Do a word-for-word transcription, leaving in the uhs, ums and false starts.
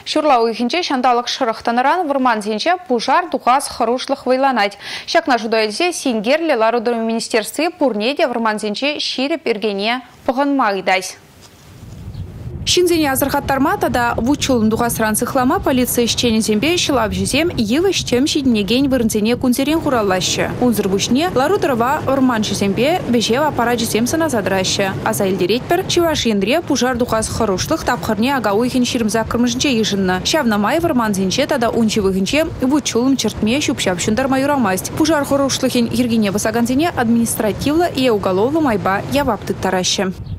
Шурлау ихинче шандалық шырықтаныран вырманзенче пужар духас хорошлых вайланать. Шакна жудайлзе сингерле ларудыры министерстве пурнеде вырманзенче шире пергене пығынмағыдайс. Шинзене азырхаттарма тада вучулын духасран цихлама полиция ищене зембе шилап жезем евы штем шиднеген вырнзене кунзерен хураллаще. Унзыр бушне ларудырова вырман жезембе вежева аппара жезем сана задраще. Аза илдеретпер чеваш ендре пужар духас хорошлых тапхарне агауихин ширмза кырмыжнче ежинна. Шавнамай вырман зенче тада унчевыхинче вучулым чертме шупшап шундар майурамасть. Пужар хорошлыхин ергене высаганзене административла и уголовла майба яваптык тараще.